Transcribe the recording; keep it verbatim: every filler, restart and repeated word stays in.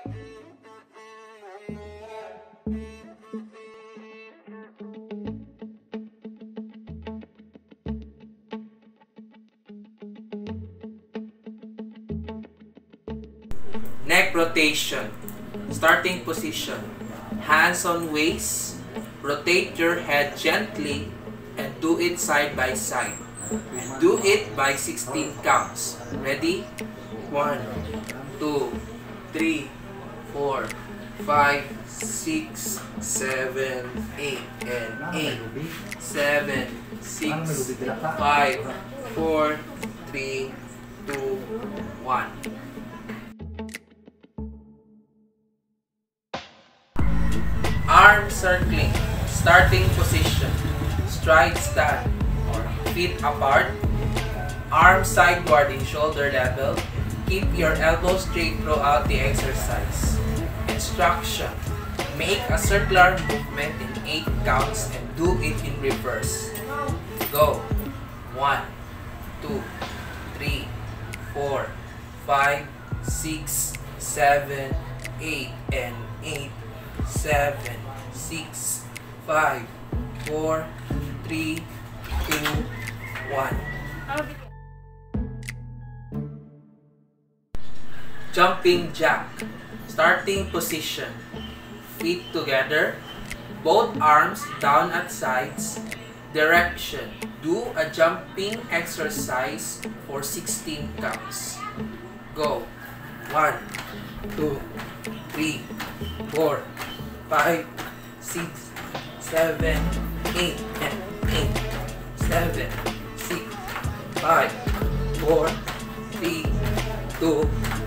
Neck rotation. Starting position. Hands on waist. Rotate your head gently and do it side by side. And do it by sixteen counts. Ready? one, two, three, four, five, six, seven, eight, and eight, seven, six, five, four, three, two, one. Arm circling. Starting position. Stride stand or feet apart. Arms sideward in shoulder level. Keep your elbows straight throughout the exercise. Instruction. Make a circular movement in eight counts and do it in reverse. Go. one, two, three, four, five, six, seven, eight, and eight, seven, six, five, four, three, two, one. Jumping jack. Starting position. Feet together. Both arms down at sides. Direction. Do a jumping exercise for sixteen counts. Go. one, two, three, four, five, six, seven, eight, and eight, seven, six, five, four, three, two,